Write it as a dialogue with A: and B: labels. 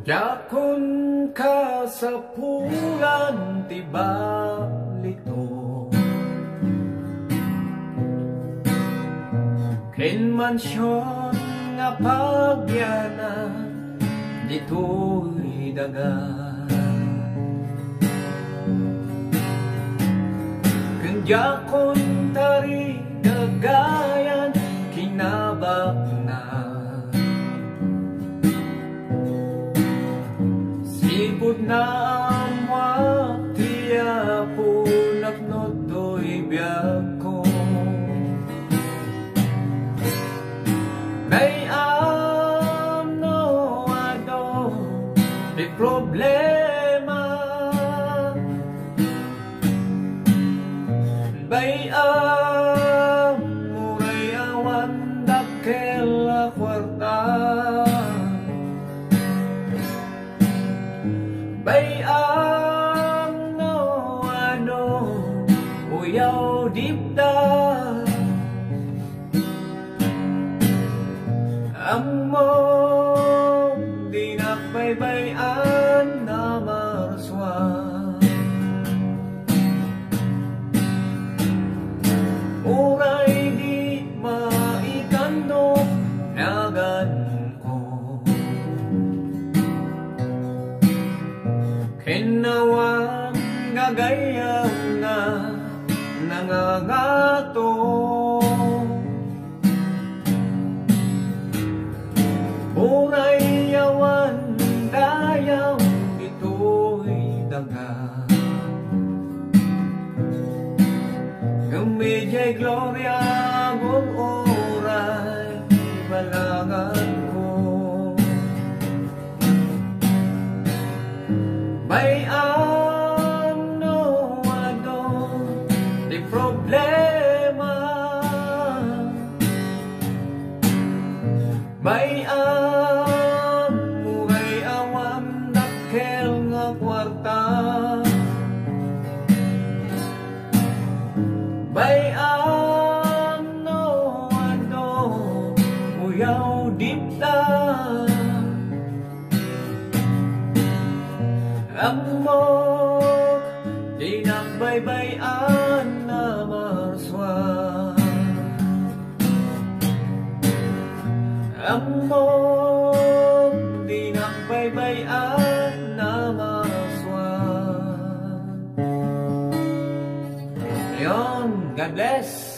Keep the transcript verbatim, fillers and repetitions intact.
A: Yakon ka sa pulan ti balito, ken mansyon nga pagyana dito'y daga. Ken yakon tari dagayan kinabak na, sipod na amwak tiya punak no to'y biyag ko. May am no ano di problema, may am muray awan dakkel a kwarta, may am no ano uyaw dipda. Amo di nakbaybayan na marswa, uray di maikano nagan ko. Kinawan gagayang na nangangato, uray yawan dayaw dito'y daga. Gamijay gloria gun oray balangan ko, may am no ano di problema, may am muray awan dakkel nga kwarta, may am no ano uyaw dipta. Amo di nakbaybayan na marswa, amo di nakbaybayan na marswa. Yon, God bless.